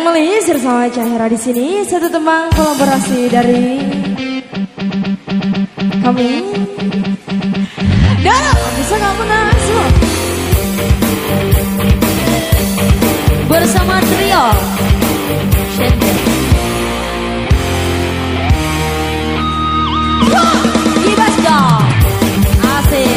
Yang melisir sama Cahera di sini satu tembang kolaborasi dari kami. Dan bisa kamu nasuh bersama trio Shendek. Gibas dong, asik.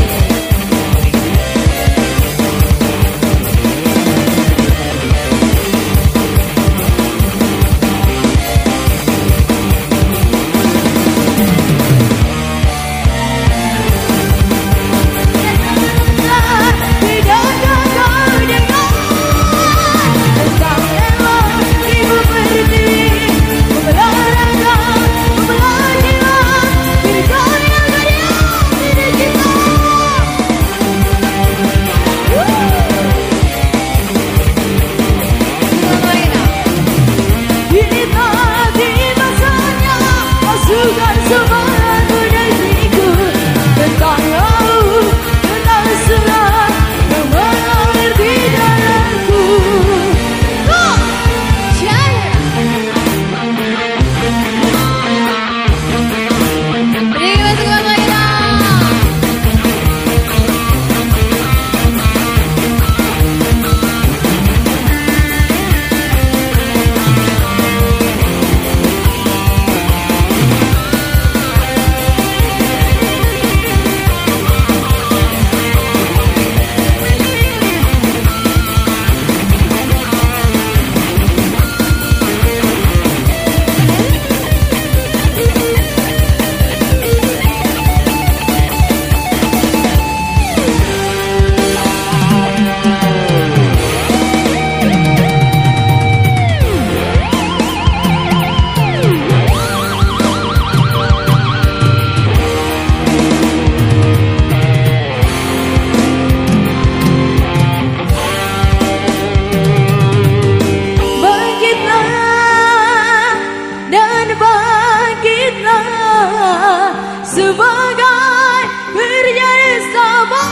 Sebagai berjaya sama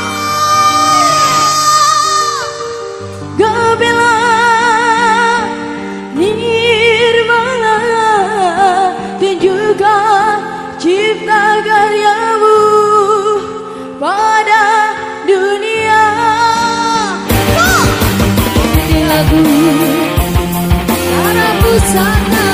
Gabela Nirvana dan juga cipta karyamu pada dunia. Ini lagu Arah Pusaka.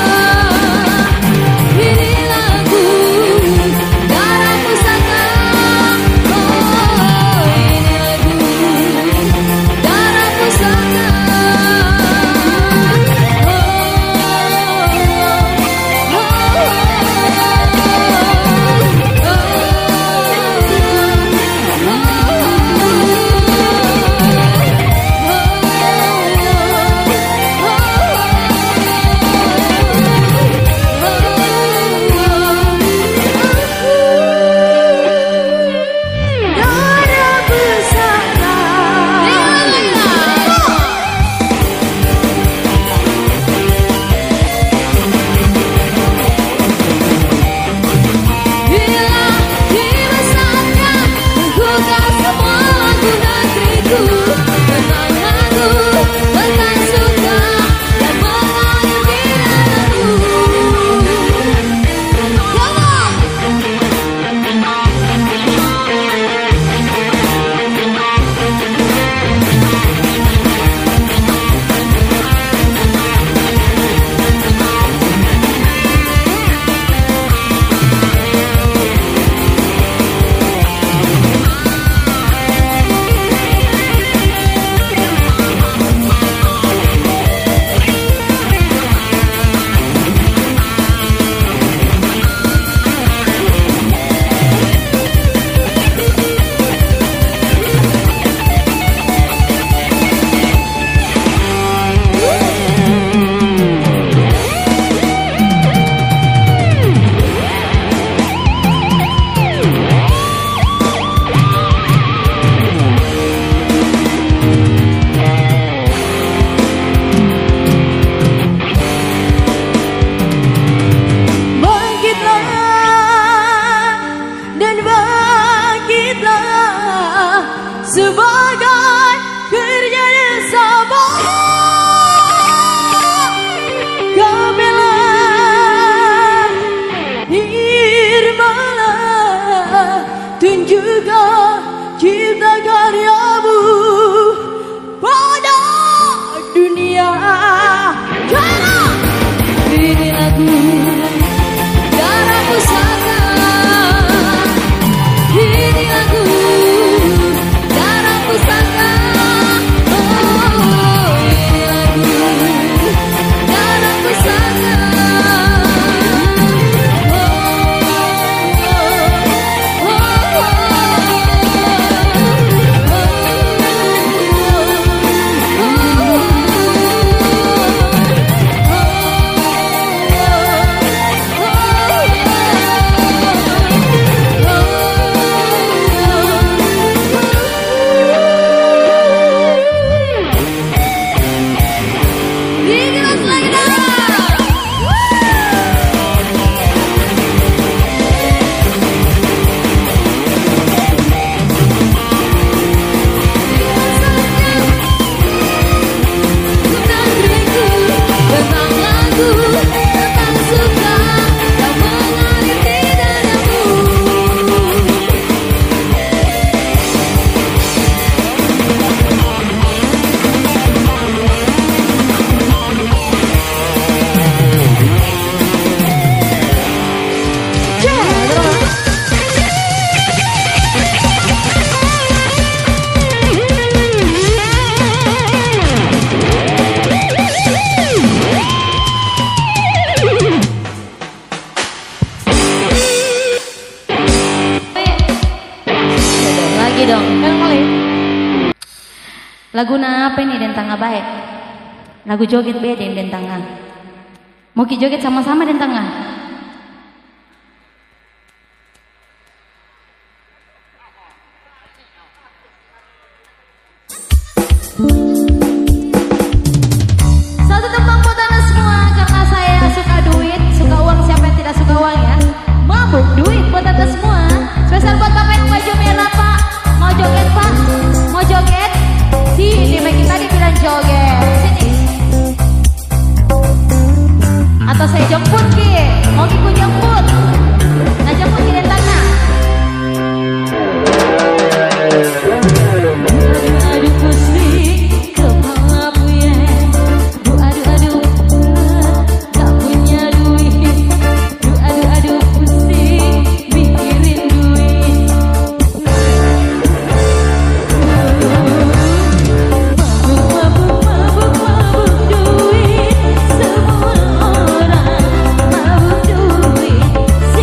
Digelas lagi dong. Dong. Lagu apa nih den tangga baik? Lagu joget beda den tangga. Mau ki joget sama-sama den tangga. Satu tembang buat anda semua karena saya suka duit, suka uang. Siapa yang tidak suka uang ya? Mabuk duit buat anda semua. Spesial buat bapak yang baju merah pak. Mau joget pak? Mau joget? Di mic tadi bilang joget. Sini. Atau saya jemput ki? Mau ki ku jemput? Nah jemput ki tanah. Aduh pusing kepala buyeng. Aduh gak punya duit. Aduh pusing mikirin duit. Mabuk duit, semua orang mabuk duit.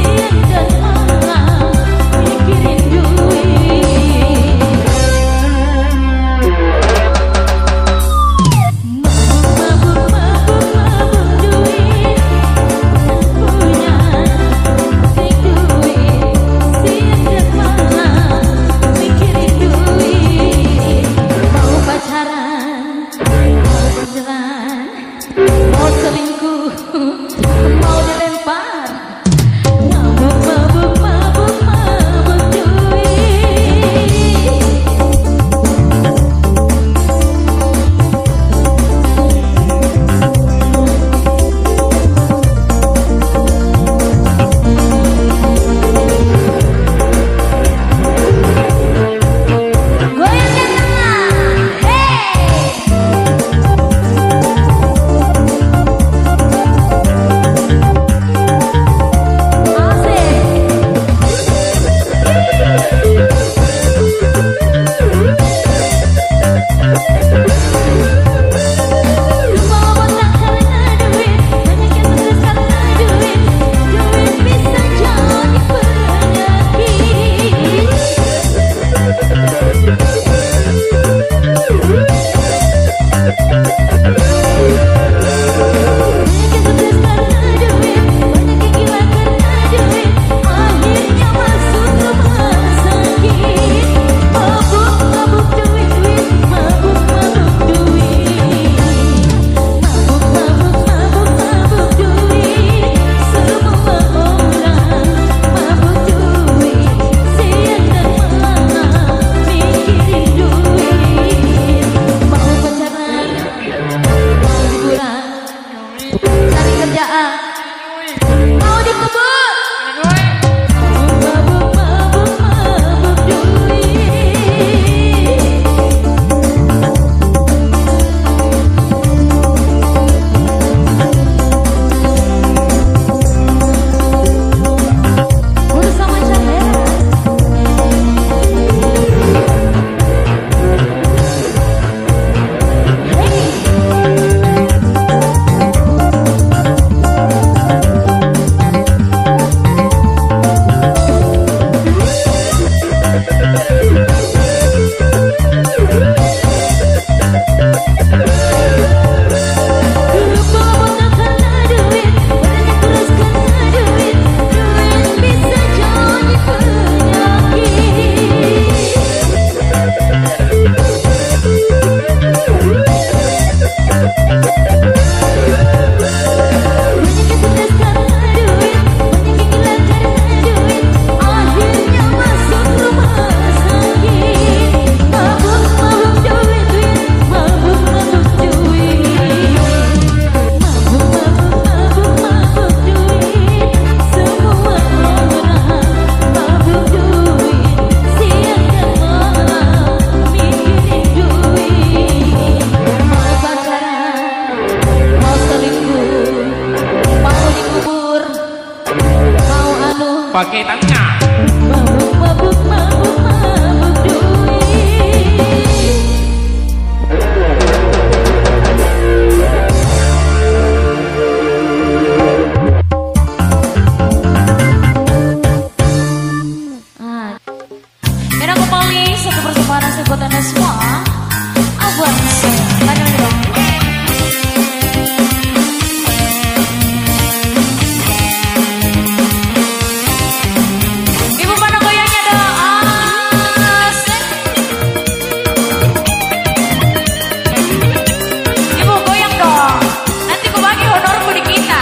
pakai tangan. Mabuk, mabuk, mabuk, mabuk duit. Dan aku kembali satu persembahan buat anda semua. Abang saya, tangan dong. Ibu mana goyangnya dong? Asik. Ibu goyang dong. Nanti ku bagi honorku di kita.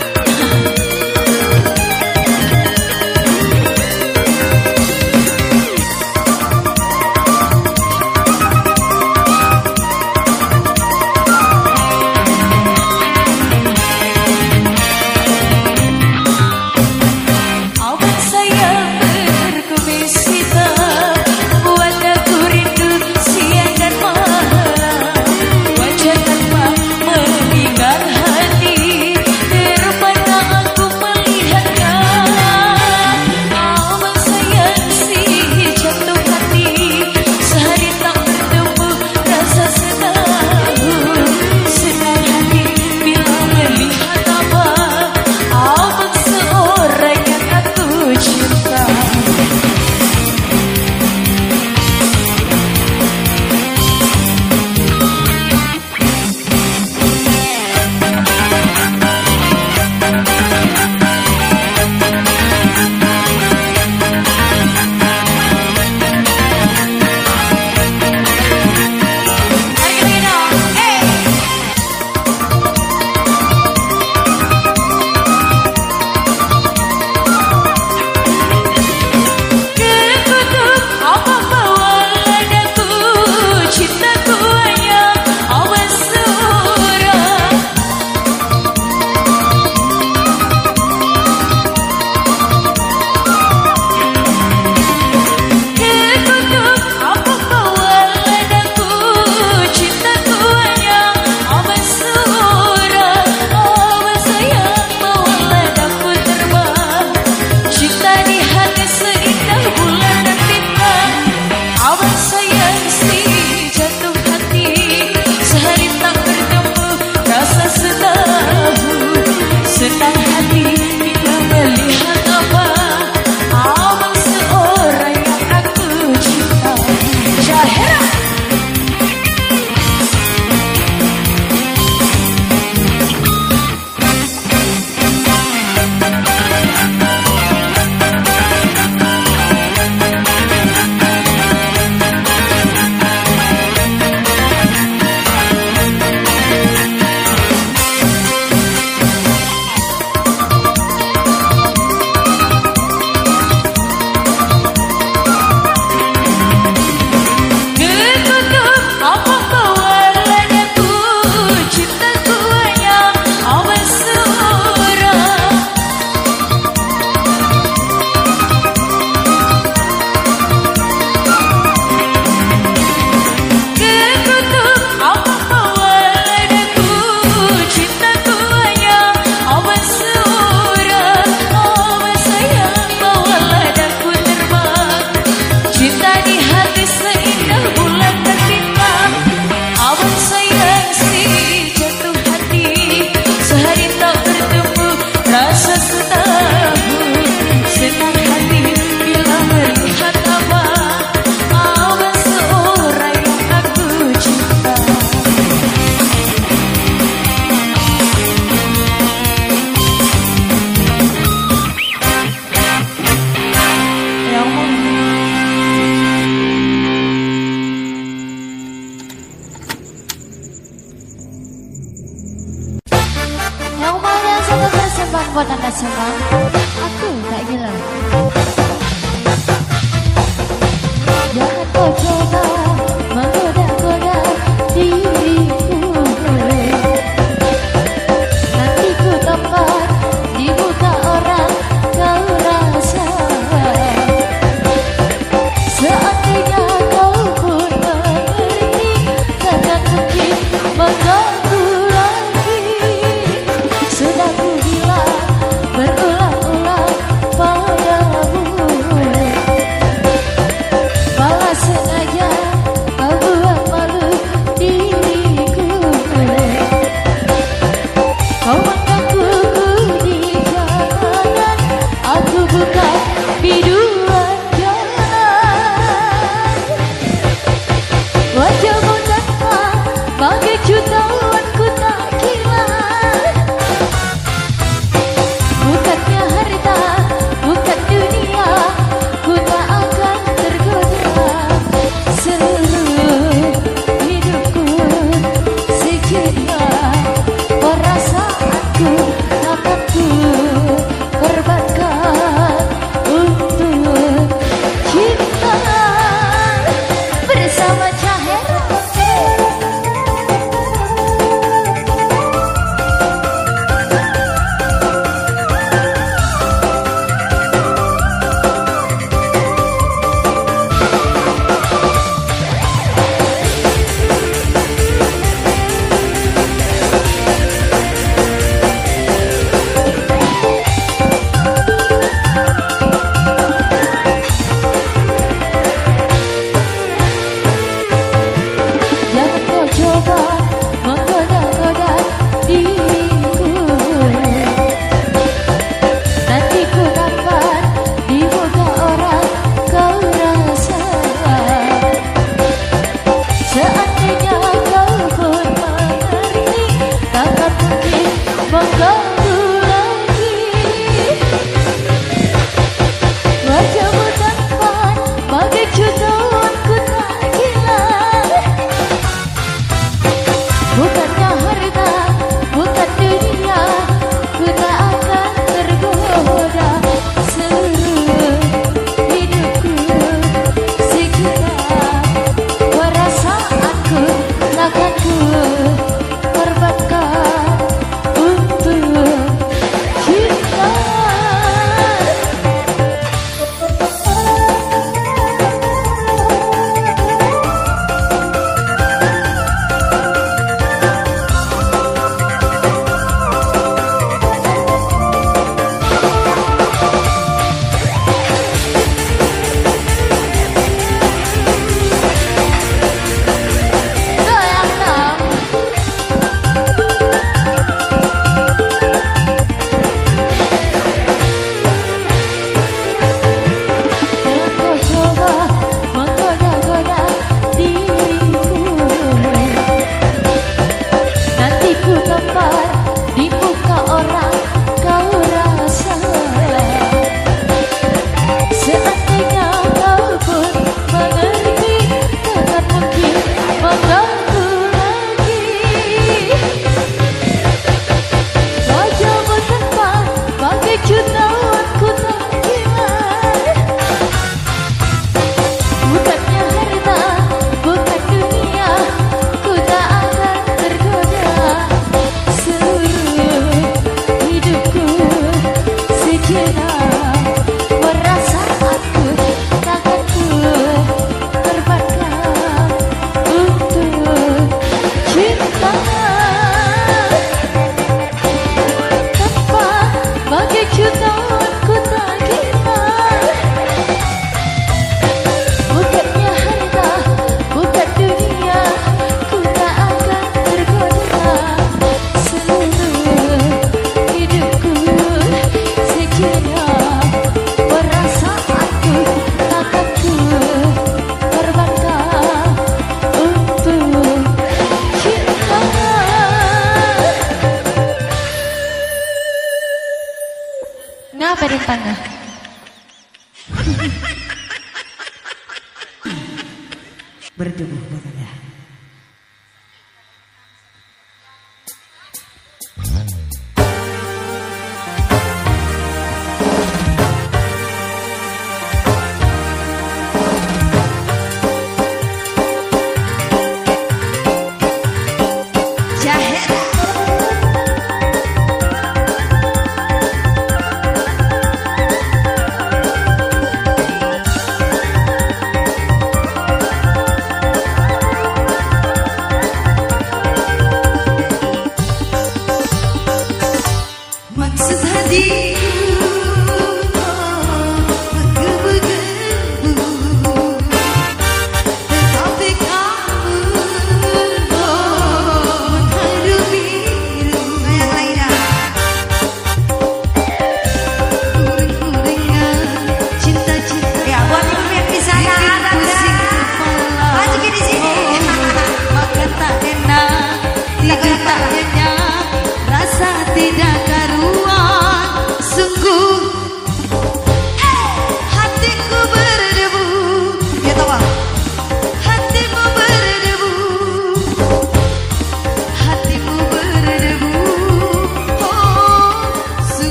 Buat anda semua, aku tak gila. Jangan kau coba menggoda-goda diriku. Nanti ku tempat di muka orang kau rasa. Seandainya kau pun mengerti, takkan mungkin mengganggu lagi. Sudah ku bilang berulang-ulang pada mengganggu lagi. Wajahmu tampan bagai jutaan ku tak hilang. Bukannya harta, bukan dunia, ku tak akan tergoda. Seluruh hidupku sekitar perasaanku, takkanku korbankan untuk cinta. Di muka orang kau rasa seandainya kau pun mengerti, takkan mungkin mengganggu lagi. Wajahmu tampan bagai jutaan ku tak hilang. Bukannya harta, bukan dunia, ku tak akan tergoda. Seluruh hidupku sejenak perasaanku, takkan ku korbankan untuk cinta. Tanpa bagai jutaan ku tak hilang. Bukannya harta, bukan dunia, ku tak akan tergoda. Seluruh hidupku sejenak perasaanku, takkan ku korbankan untuk cinta. Ngapa di tengah? Bertubuh pada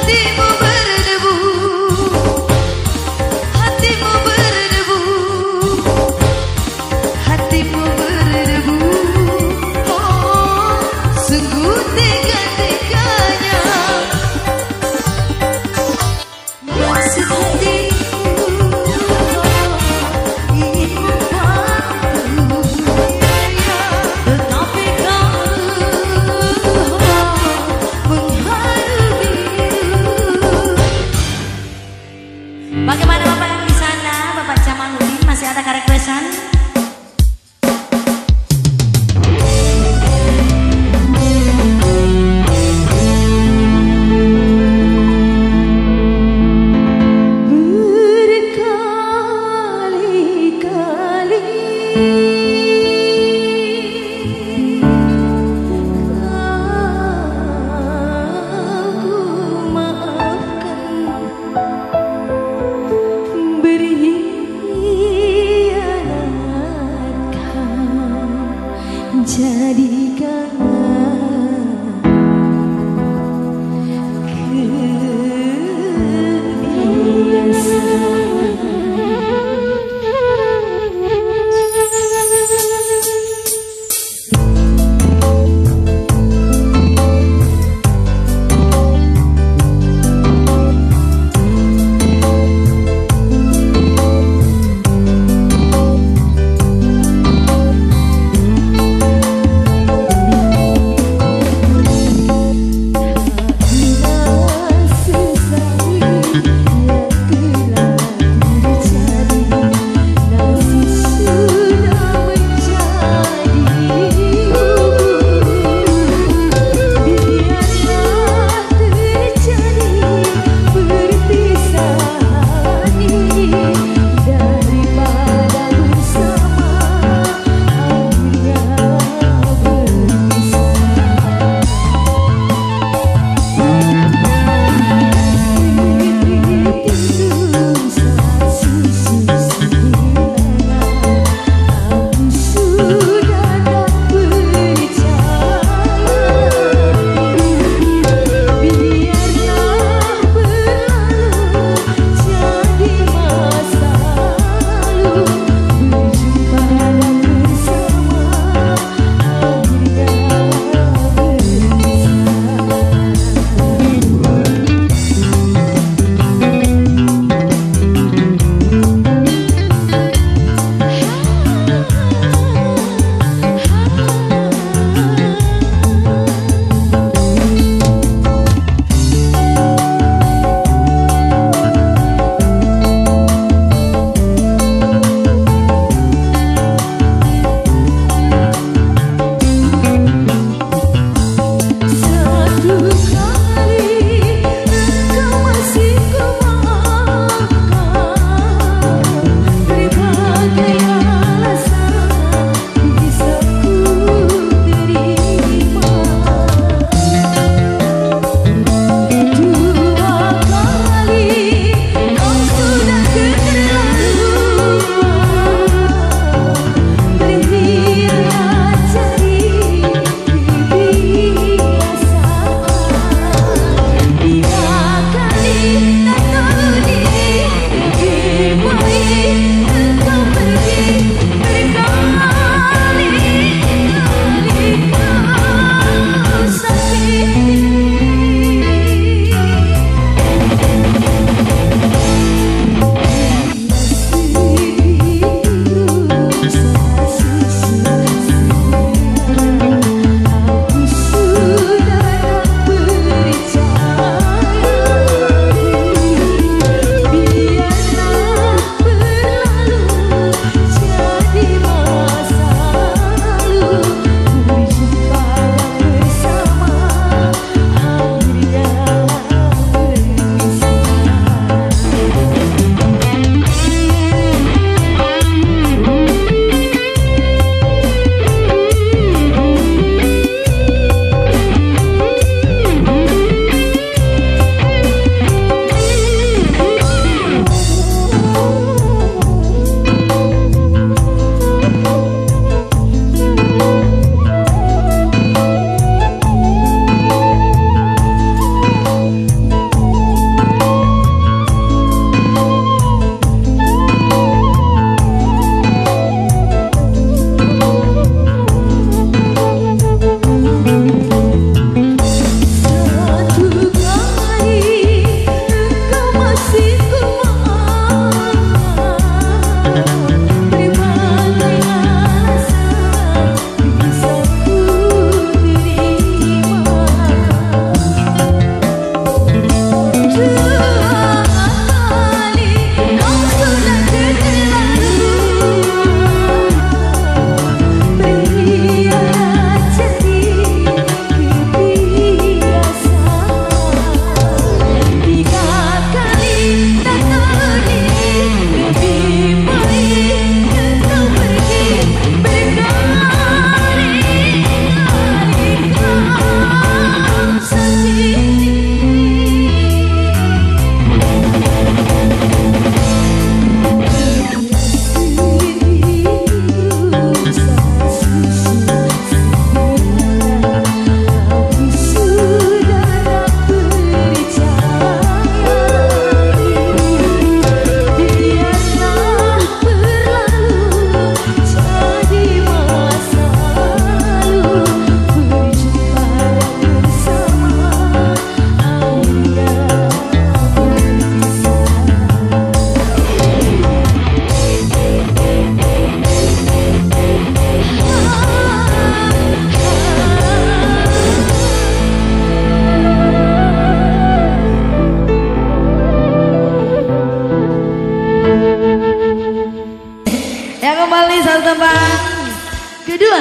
hatimu berdebu, hatimu berdebu, hatimu berdebu. Oh, sungguh tega-teganya maksud hatiku ingin membantu, tetapi kamu menghalangi.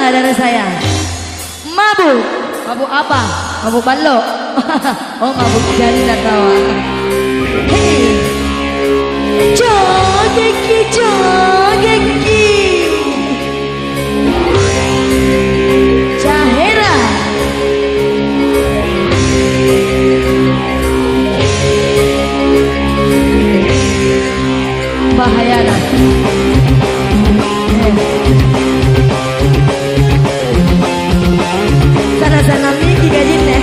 dari saya. Mabuk. Mabuk apa? Mabuk balok. Oh, mabuk janda kawan. Hei. Jogeki, jogeki. Cahera. Bahaya dah. Sana-sana Miki gajinnya.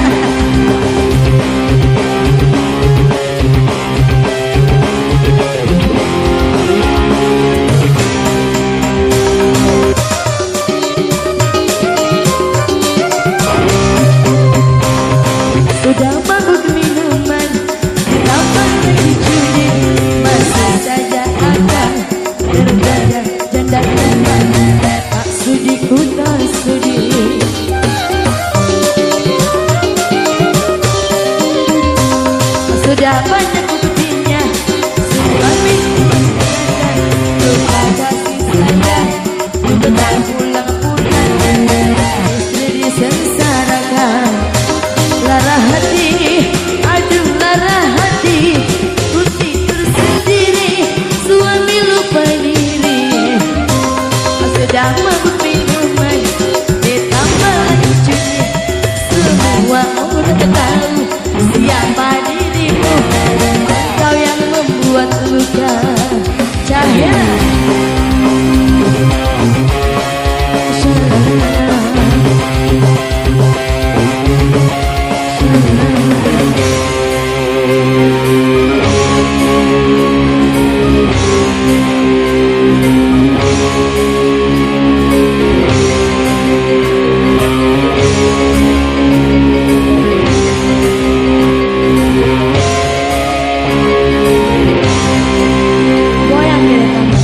Sudah mabuk minuman, ditambah lagi judi, masih saja akan terjaga janda-janda. Tak sudi ku tak sudi. Sudah banyak buktinya, suami mengatakan lupa kasih sayang, benar pulang-pulang, istri disengsarakan. Lara hati, aduh lara hati, ku tidur sendiri, suami lupa diri. Sudah mabuk minuman, ditambah lagi judi, semua orang tahu siapa dirimu, kau yang membuat luka. Cahaya goyang kiri tangan.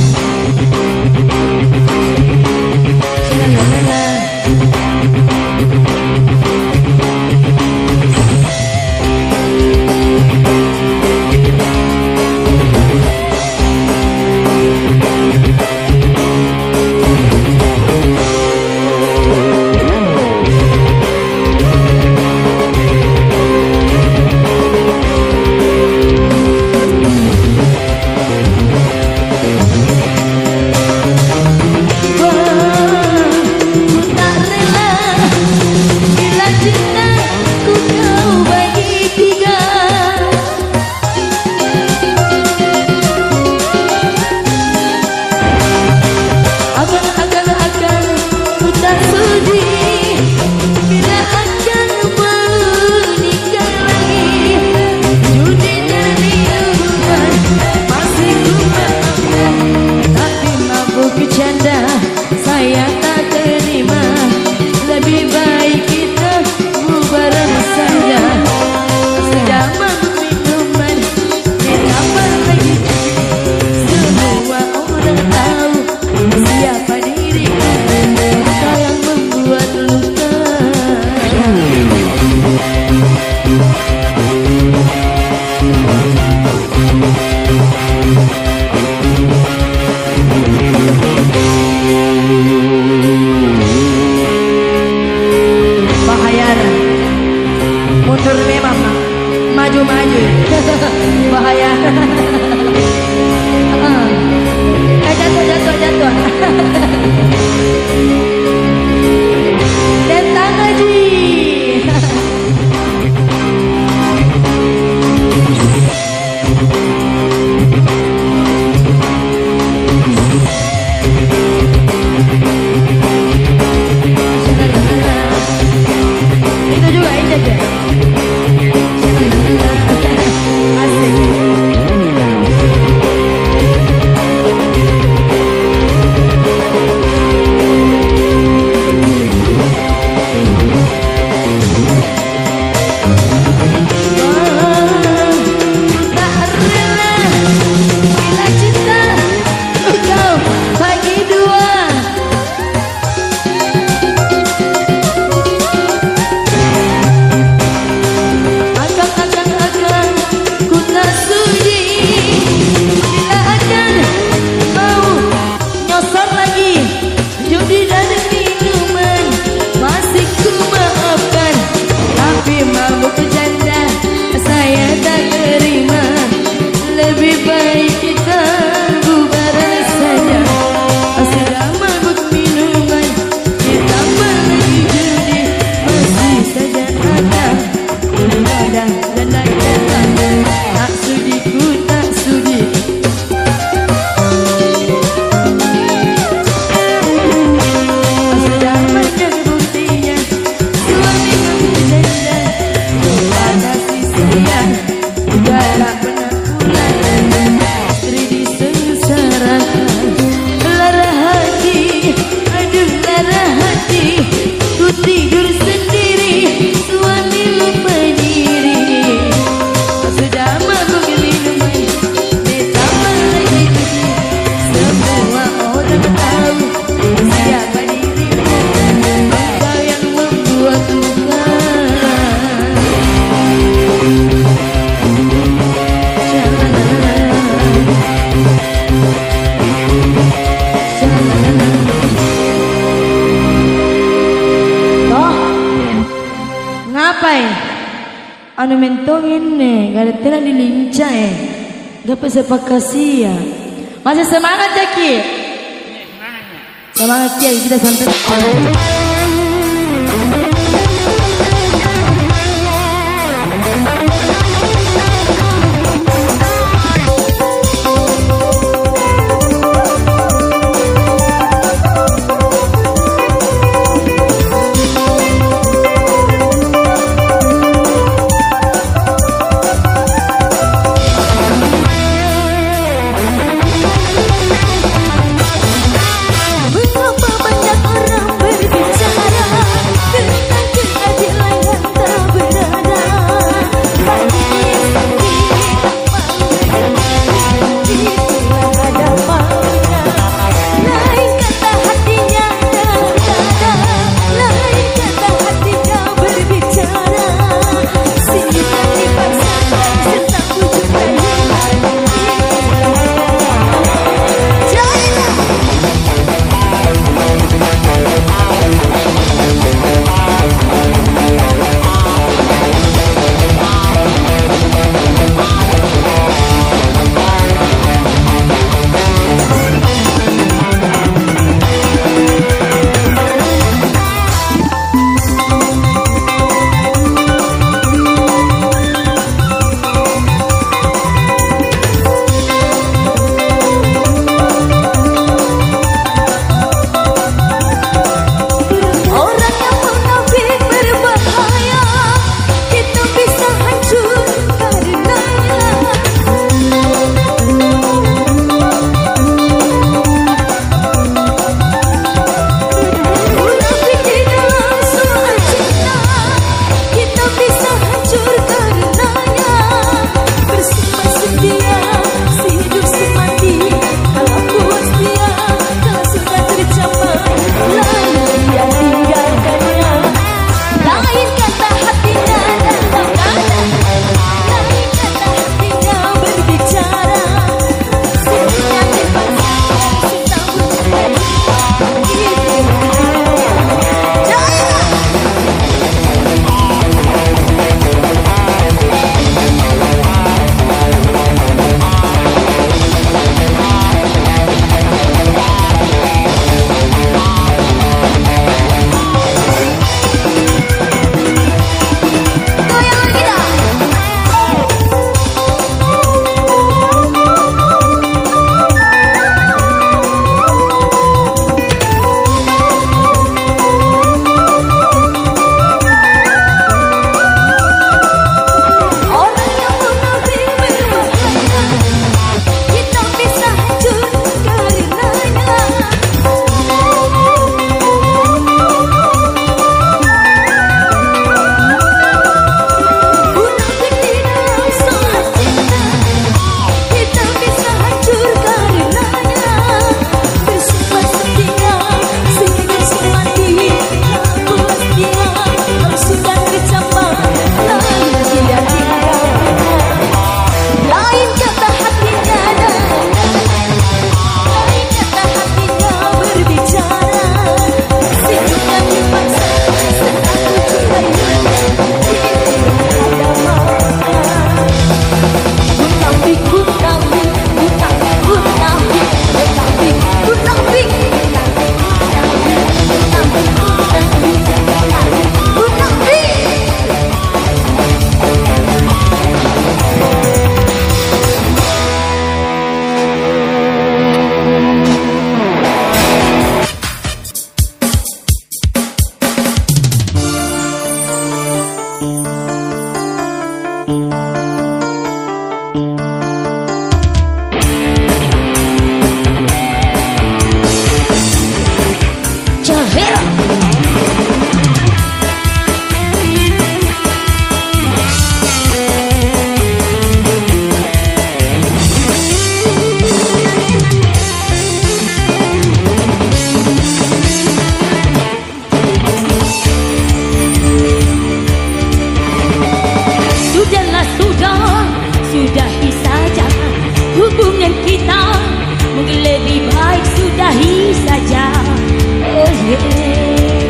Saya tak terima, lebih baik kita bubaran saja. Sudah mabuk minuman, ditambah lagi semua orang tahu siapa diriku, kau yang membuat luka. Mundur memang, maju-maju, bahaya. Jatuh. Tentang lagi. Itu juga ini aja. Asik. nih, gak ada tenan dilincah gak bisa pakasih ya. Masih semangat ya Ki? Semangat Ki, kita santai.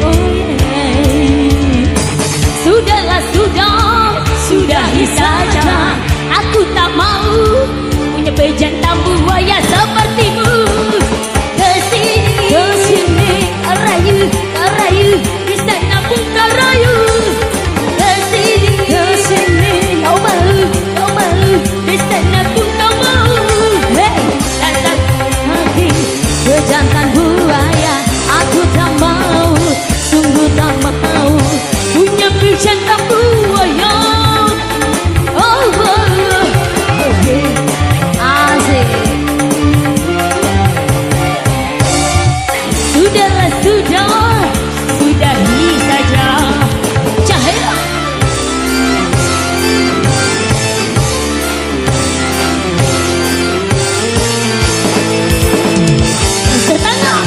Sudahi saja. jantan buaya sepertimu. Kesini, rayu, di sana pun rayu. Kesini, kau mau, di sana pun kau mau. Hey, dasar hati jantan buaya, aku tak mau, sungguh tak mau punya jantan buaya. Sudahi saja. Cahaya setengah.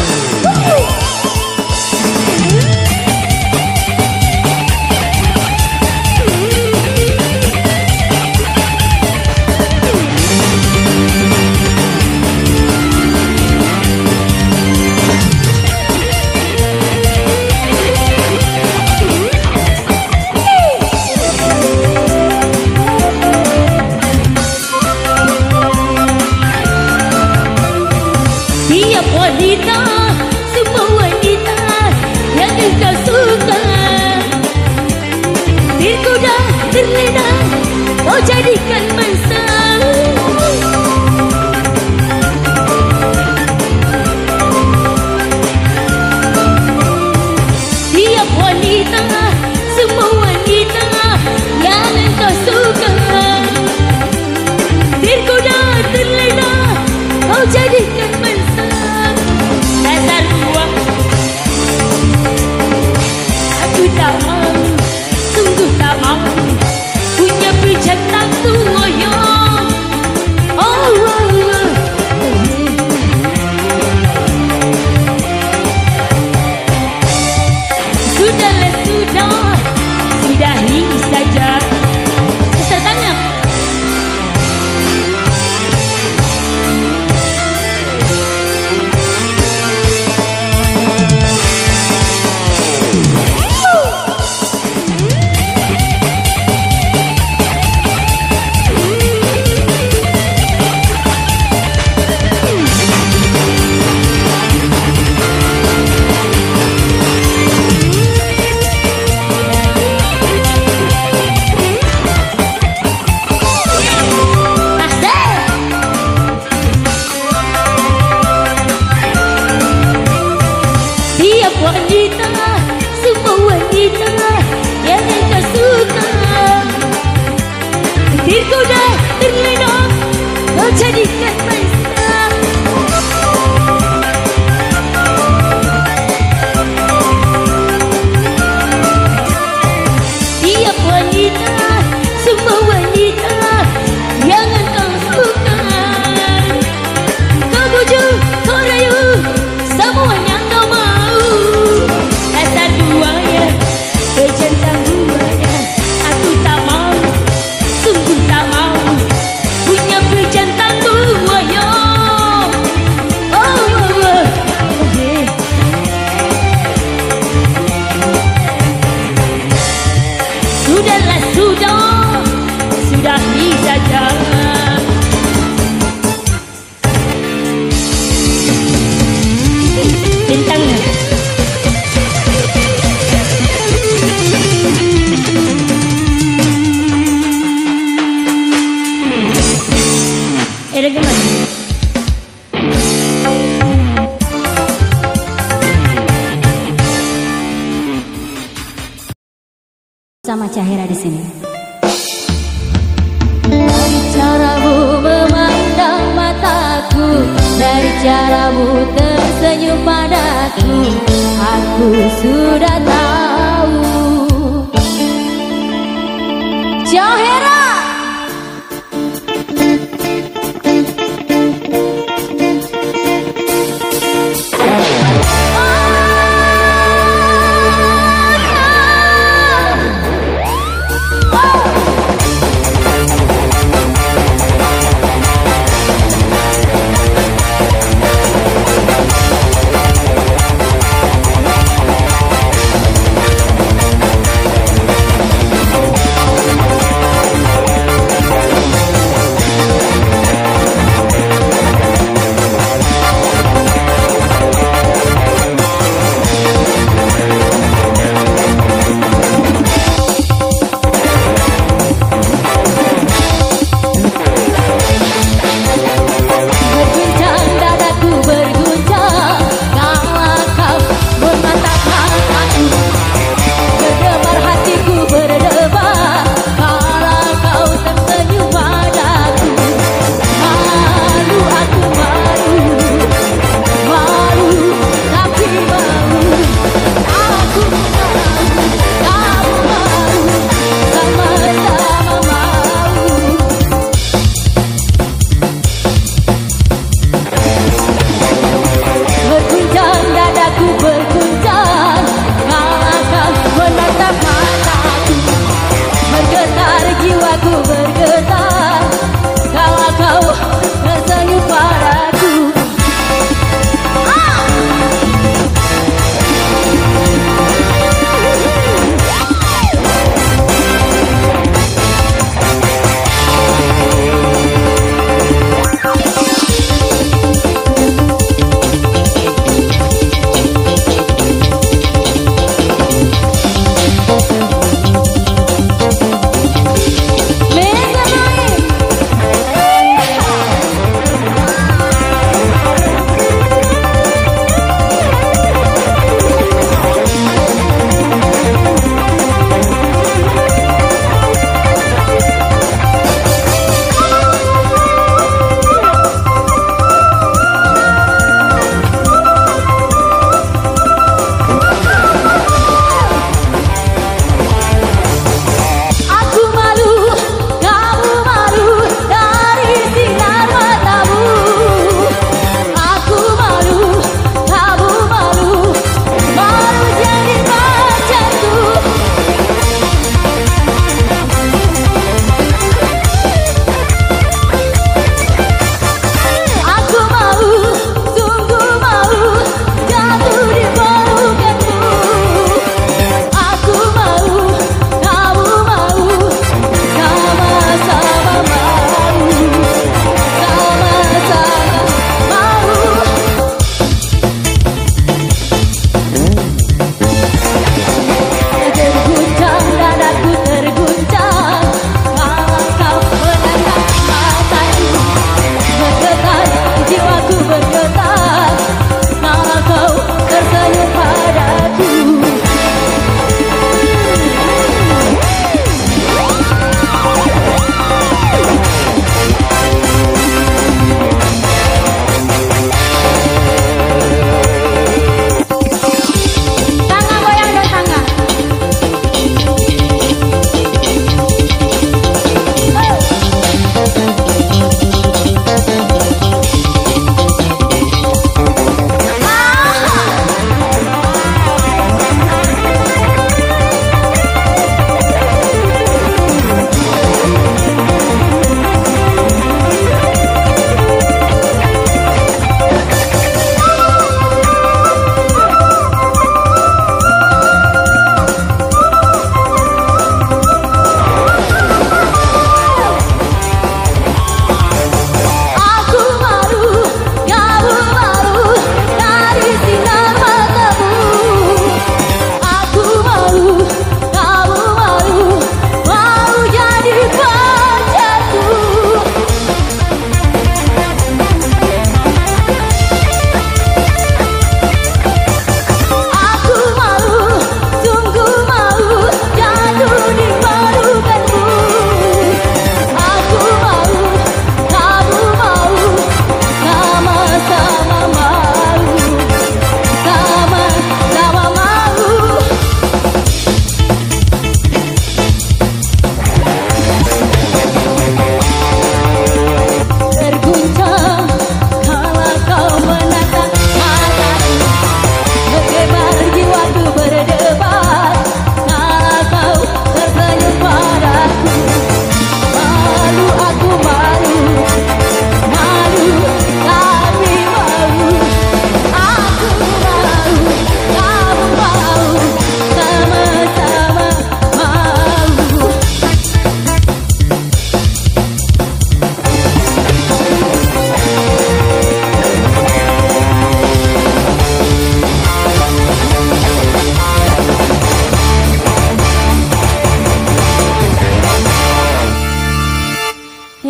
Tiap wanita, semua wanita yang engkau suka, tergoda, terlena, kau jadikan mangsa. Tiap wanita, semua wanita yang engkau suka, tergoda, terlena, kau jadikan mangsa. Dasar buang, aku tak mau, sungguh tak mau punya jantan buaya. Sudahlah, sudahi saja. Setengah. Wanita, semua wanita yang engkau suka, tergoda, terlena, kau jadikan mangsa. Tiap wanita, semua wanita yang engkau suka, kau bujuk, kau rayu, semuanya kau mau. Dasar buaya, jantan buaya, aku tak mau, sungguh tak mau punya jantan buaya. Sudahlah, sudahi saja. Bintangnya ada gimana? Sama Cahira di sini. Dari caramu memandang mataku, dari caramu tersenyum padaku, aku sudah tahu. Cahira.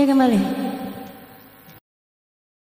kembali.